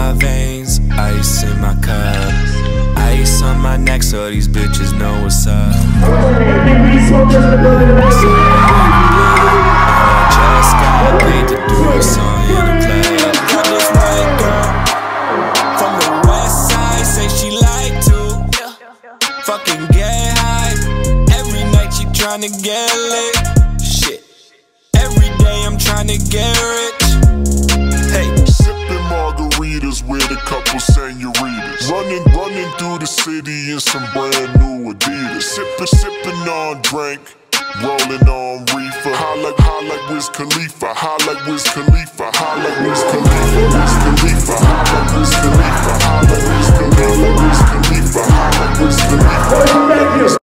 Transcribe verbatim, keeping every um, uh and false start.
my veins, ice in my cup. Ice on my neck so these bitches know what's up. And I just got paid to do a song in the club. Got this white girl from the west side, say she like to fucking get high. Every night she tryna get lit. Shit, every day I'm tryna get rich. Hey, sipping margaritas with a couple senoritas. Running, running through the city in some brand new Adidas. Sipping, sipping on drink, rolling on reefer. High like, high like Wiz Khalifa. High like Wiz Khalifa. High like Wiz Khalifa. Wiz Khalifa. High like Wiz Khalifa. High like Wiz Khalifa. Wiz Khalifa. High like Wiz Khalifa.